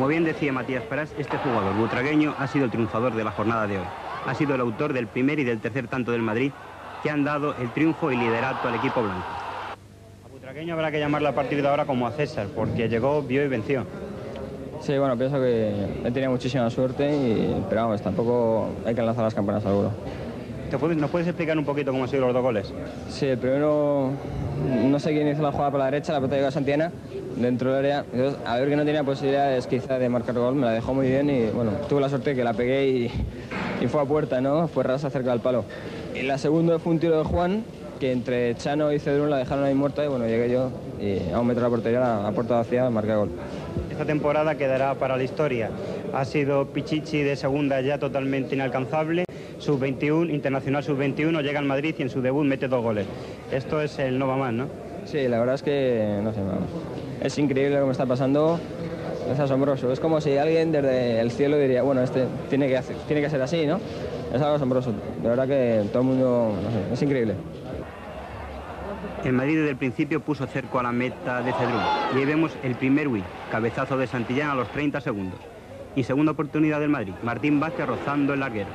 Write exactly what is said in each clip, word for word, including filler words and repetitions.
Como bien decía Matías Prats, este jugador butragueño ha sido el triunfador de la jornada de hoy. Ha sido el autor del primer y del tercer tanto del Madrid, que han dado el triunfo y liderato al equipo blanco. A butragueño habrá que llamarle a partir de ahora como a César, porque llegó, vio y venció. Sí, bueno, pienso que he tenido muchísima suerte, y, pero vamos, tampoco hay que lanzar las campanas al vuelo. ¿Te puedes, ¿Nos puedes explicar un poquito cómo han sido los dos goles? Sí, el primero, no sé quién hizo la jugada por la derecha, la pelota llegó a Santillana, dentro del área. Entonces, a ver que no tenía posibilidades quizá de marcar gol, me la dejó muy bien y bueno, tuve la suerte que la pegué y, y fue a puerta, ¿no? Fue rasa cerca del palo. Y la segunda fue un tiro de Juan, que entre Chano y Cedrún la dejaron ahí muerta y bueno, llegué yo y a un metro de la portería, a puerta vacía, marqué gol. Esta temporada quedará para la historia. Ha sido Pichichi de segunda ya totalmente inalcanzable. sub veintiuno, internacional sub veintiuno, llega al Madrid y en su debut mete dos goles. Esto es el no va más, ¿no? Sí, la verdad es que, no sé, vamos, es increíble lo que me está pasando, es asombroso. Es como si alguien desde el cielo diría, bueno, este tiene que, hacer, tiene que ser así, ¿no? Es algo asombroso. De verdad que todo el mundo, no sé, es increíble. El Madrid desde el principio puso cerco a la meta de Cedrún. Y ahí vemos el primer win, cabezazo de Santillana a los treinta segundos. Y segunda oportunidad del Madrid, Martín Vázquez rozando el larguero.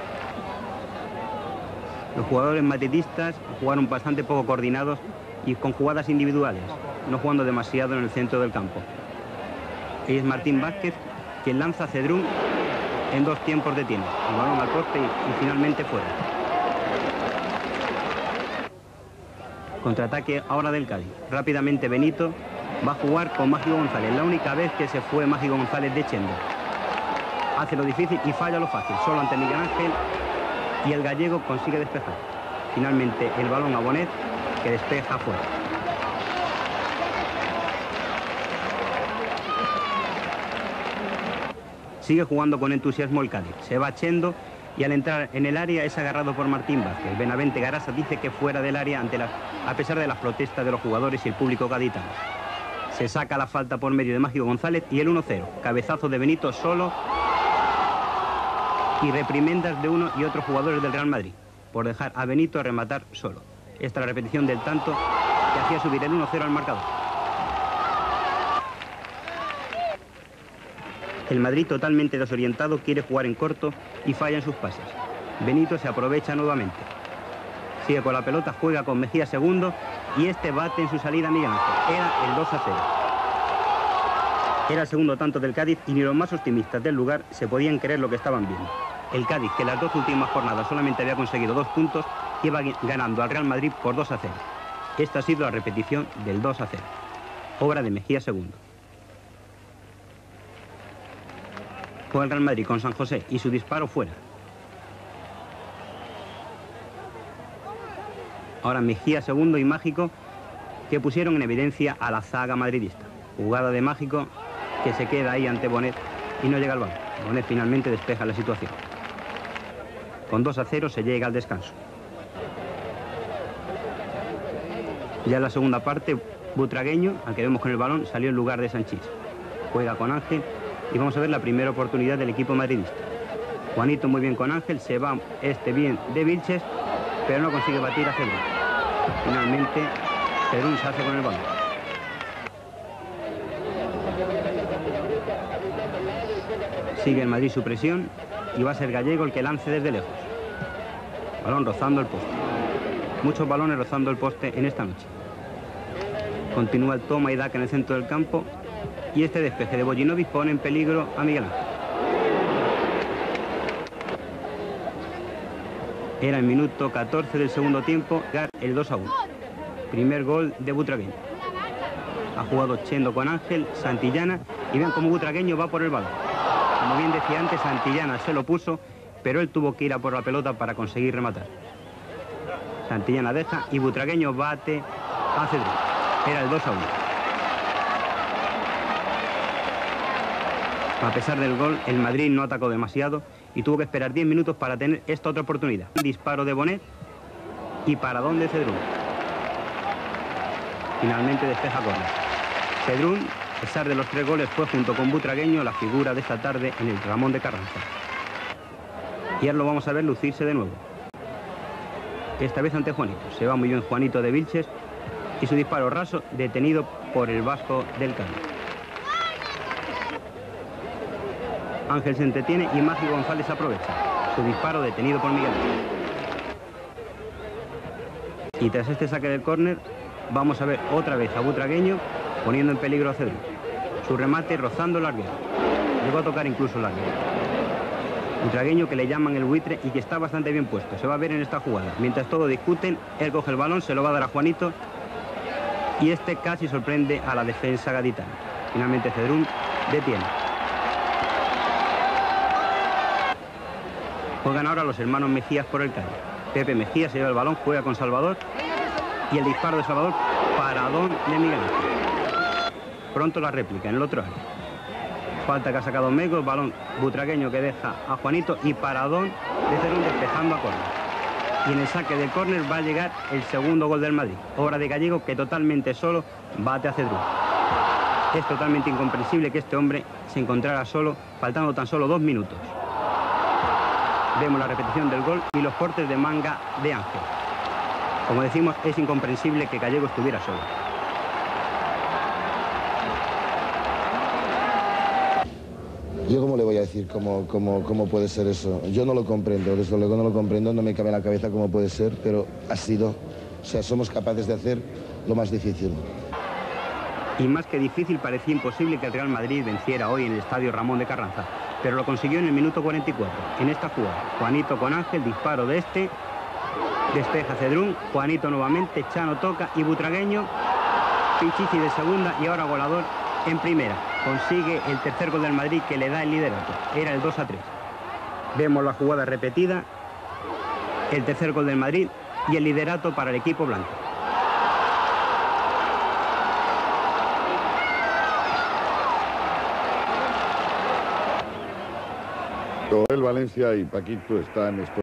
Los jugadores madridistas jugaron bastante poco coordinados y con jugadas individuales, no jugando demasiado en el centro del campo. Y es Martín Vázquez quien lanza a Cedrún en dos tiempos de tiempo. El balón al poste y, y finalmente fuera. Contraataque ahora del Cádiz. Rápidamente Benito va a jugar con Mágico González. La única vez que se fue Mágico González de Chendo. Hace lo difícil y falla lo fácil. Solo ante Miguel Ángel y el gallego consigue despejar. Finalmente el balón a Bonet, que despeja fuera. Sigue jugando con entusiasmo el Cádiz. Se va Chendo y al entrar en el área es agarrado por Martín Vázquez. Benavente Garasa dice que fuera del área ante la, a pesar de las protestas de los jugadores y el público gaditano. Se saca la falta por medio de Mágico González y el uno cero. Cabezazo de Benito solo y reprimendas de uno y otros jugadores del Real Madrid por dejar a Benito rematar solo. Esta es la repetición del tanto que hacía subir el uno cero al marcador. El Madrid, totalmente desorientado, quiere jugar en corto y falla en sus pases. Benito se aprovecha nuevamente. Sigue con la pelota, juega con Mejía segundo y este bate en su salida a Miguel Ángel. Era el dos a cero. Era el segundo tanto del Cádiz y ni los más optimistas del lugar se podían creer lo que estaban viendo. El Cádiz, que en las dos últimas jornadas solamente había conseguido dos puntos, iba ganando al Real Madrid por dos a cero. Esta ha sido la repetición del dos a cero. Obra de Mejía segundo. Juega el Real Madrid con San José y su disparo fuera. Ahora Mejía segundo y Mágico, que pusieron en evidencia a la zaga madridista. Jugada de Mágico que se queda ahí ante Bonet y no llega al balón. Bonet finalmente despeja la situación. Con dos a cero se llega al descanso. Ya en la segunda parte, Butragueño, al que vemos con el balón, salió en lugar de Sanchís. Juega con Ángel y vamos a ver la primera oportunidad del equipo madridista. Juanito muy bien con Ángel, se va este bien de Vilches, pero no consigue batir a Cedrún. Finalmente, Cedrún se hace con el balón. Sigue el Madrid su presión y va a ser Gallego el que lance desde lejos. Balón rozando el poste. Muchos balones rozando el poste en esta noche. Continúa el toma y daca en el centro del campo y este despeje de Bojinovic pone en peligro a Miguel Ángel. Era el minuto catorce del segundo tiempo, el dos a uno. Primer gol de Butragueño. Ha jugado Chendo con Ángel, Santillana y ven cómo Butragueño va por el balón. Como bien decía antes, Santillana se lo puso, pero él tuvo que ir a por la pelota para conseguir rematar. Santillana deja y Butragueño bate a Cedrún. Era el dos a uno. A pesar del gol, el Madrid no atacó demasiado y tuvo que esperar diez minutos para tener esta otra oportunidad. Disparo de Bonet y paradón de Cedrún. Finalmente despeja córner. Cedrún, a pesar de los tres goles, fue junto con Butragueño la figura de esta tarde en el Ramón de Carranza. Y ahora lo vamos a ver lucirse de nuevo. Esta vez ante Juanito. Se va muy bien Juanito de Vilches y su disparo raso detenido por el vasco del Cádiz. Ángel se entretiene y Magi González aprovecha. Su disparo detenido por Miguel Ángel. Y tras este saque del córner, vamos a ver otra vez a Butragueño poniendo en peligro a Cedrún. Su remate rozando el larguero. Llegó a tocar incluso el larguero. Butragueño, que le llaman el buitre y que está bastante bien puesto. Se va a ver en esta jugada. Mientras todos discuten, él coge el balón, se lo va a dar a Juanito y este casi sorprende a la defensa gaditana. Finalmente Cedrún detiene. Juegan ahora los hermanos Mejías por el calle. Pepe Mejía se lleva el balón, juega con Salvador y el disparo de Salvador, paradón de Miguel Ángel. Pronto la réplica en el otro área. Falta que ha sacado Mego, el balón Butragueño que deja a Juanito y paradón de Cedrún despejando a córner. Y en el saque del córner va a llegar el segundo gol del Madrid. Obra de Gallego, que totalmente solo bate a Cedrún. Es totalmente incomprensible que este hombre se encontrara solo, faltando tan solo dos minutos. Vemos la repetición del gol y los cortes de manga de Ángel. Como decimos, es incomprensible que Gallego estuviera solo. Yo cómo le voy a decir cómo, cómo, cómo puede ser eso. Yo no lo comprendo, desde luego no lo comprendo, no me cabe en la cabeza cómo puede ser, pero ha sido, o sea, somos capaces de hacer lo más difícil. Y más que difícil, parecía imposible que el Real Madrid venciera hoy en el estadio Ramón de Carranza, pero lo consiguió en el minuto cuarenta y cuatro, en esta jugada. Juanito con Ángel, disparo de este, despeja Cedrún, Juanito nuevamente, Chano toca y Butragueño, Pichichi de segunda y ahora Volador en primera. Consigue el tercer gol del Madrid que le da el liderato. Era el dos a tres. Vemos la jugada repetida, el tercer gol del Madrid y el liderato para el equipo blanco. El Valencia y Paquito están